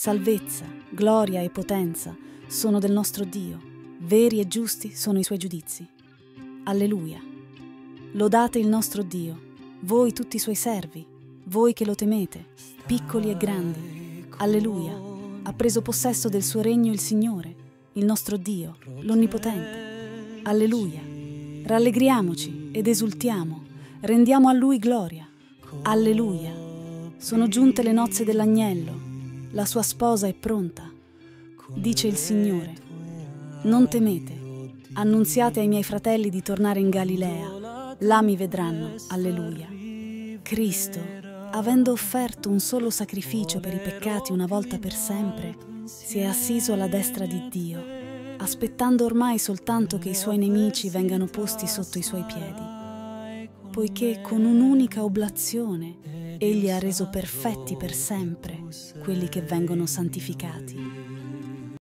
Salvezza, gloria e potenza sono del nostro Dio, veri e giusti sono i suoi giudizi. Alleluia. Lodate il nostro Dio, voi tutti i suoi servi, voi che lo temete, piccoli e grandi. Alleluia. Ha preso possesso del suo regno il Signore, il nostro Dio, l'Onnipotente. Alleluia. Rallegriamoci ed esultiamo, rendiamo a Lui gloria. Alleluia. Sono giunte le nozze dell'agnello, la sua sposa è pronta. Dice il Signore: non temete, annunziate ai miei fratelli di tornare in Galilea, là mi vedranno. Alleluia. Cristo, avendo offerto un solo sacrificio per i peccati una volta per sempre, si è assiso alla destra di Dio, aspettando ormai soltanto che i suoi nemici vengano posti sotto i suoi piedi, poiché con un'unica oblazione egli ha reso perfetti per sempre quelli che vengono santificati.